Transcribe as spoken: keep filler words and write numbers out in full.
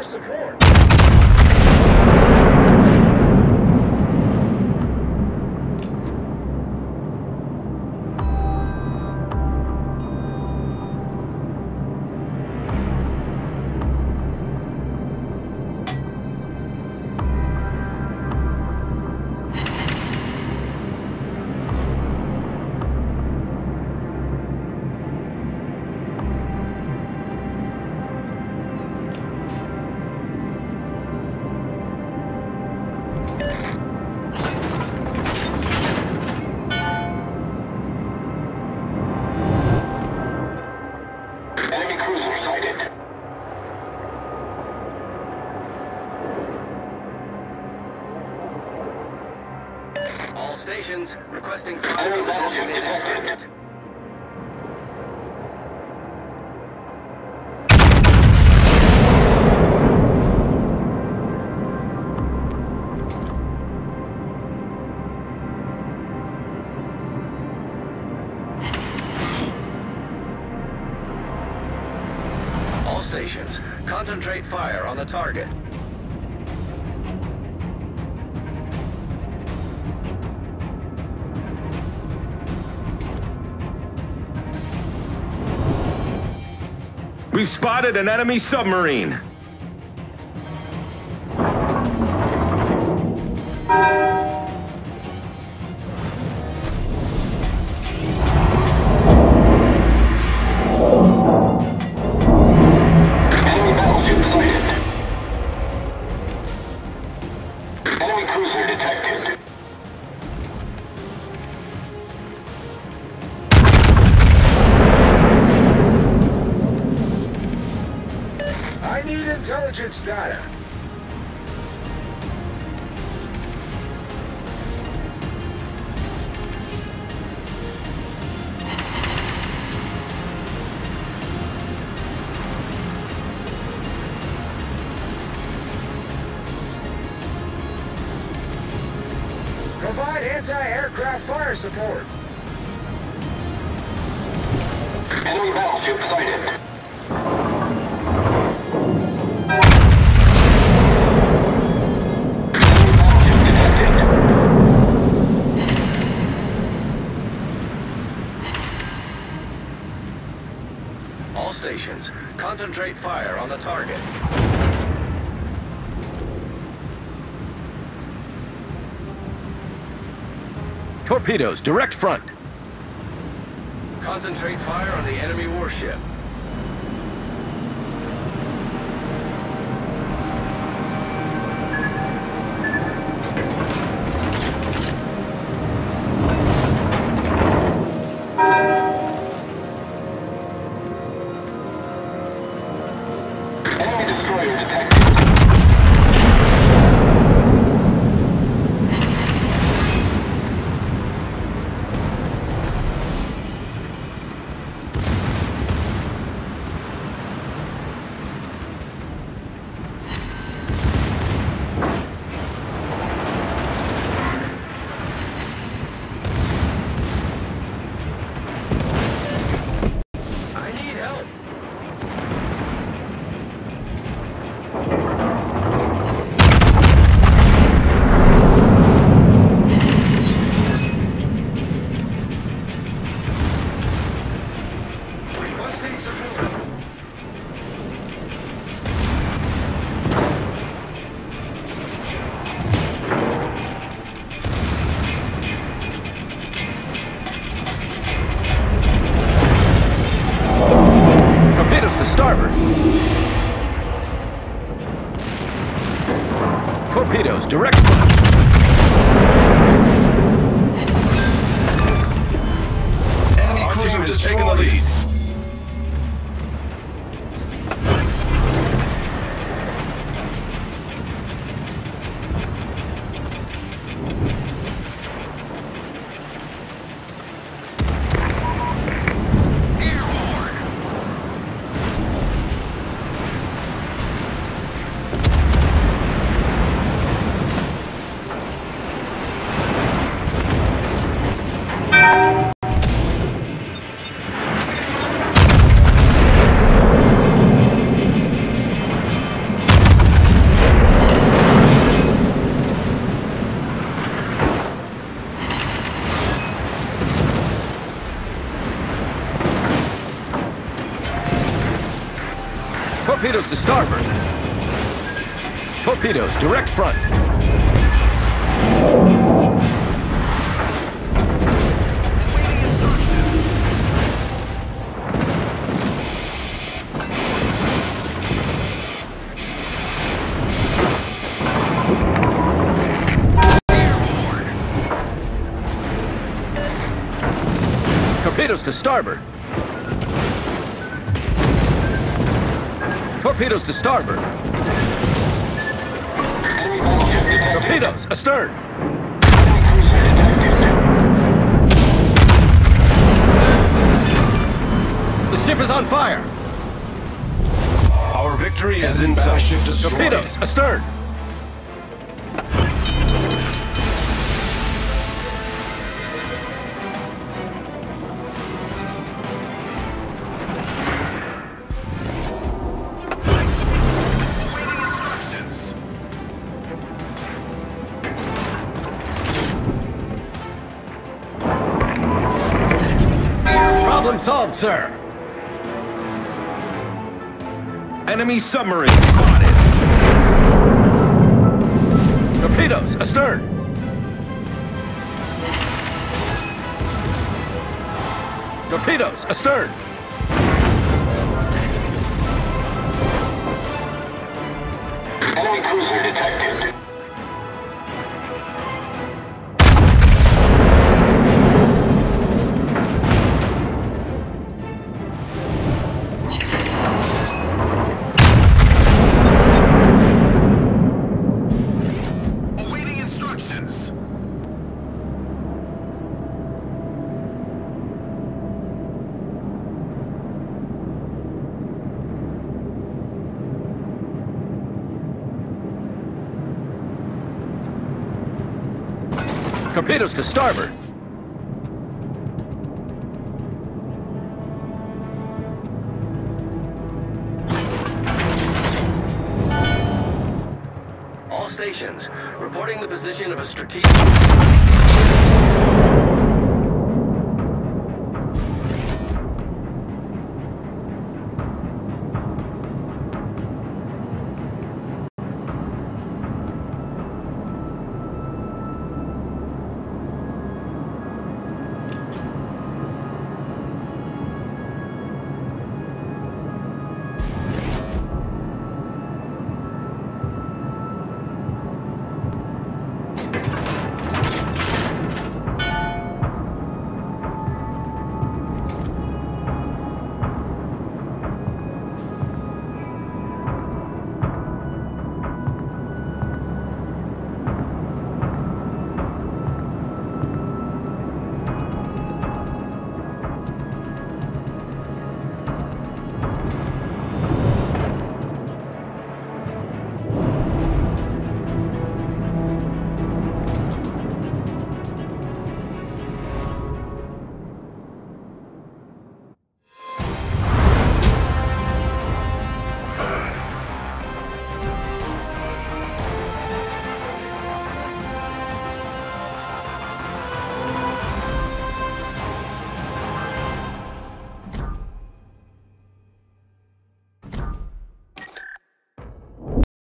support. All stations requesting fire Enemy on the battleship designated detected. target. All stations, concentrate fire on the target. We've spotted an enemy submarine. Enemy battleship sighted. Enemy cruiser detected. I need intelligence data. Provide anti-aircraft fire support. Enemy battleship sighted. Enemy battleship detected. All stations, concentrate fire on the target. Torpedoes, direct front. Concentrate fire on the enemy warship. Enemy destroyer detected. I need help. Requesting support. Torpedoes to starboard. Torpedoes, direct front. Enemy Our cruiser team has taken the destroyed. lead. Torpedoes to starboard. Torpedoes, direct front. Torpedoes to starboard. Torpedoes to starboard. Enemy battleship detected. Torpedoes astern. Enemy cruiser detected. The ship is on fire. Our victory is in battleship destroyed. Torpedoes astern. Problem solved, sir. Enemy submarine spotted. Torpedoes astern. Torpedoes astern. Enemy cruiser detected. Torpedoes to starboard. All stations, reporting the position of a strategic...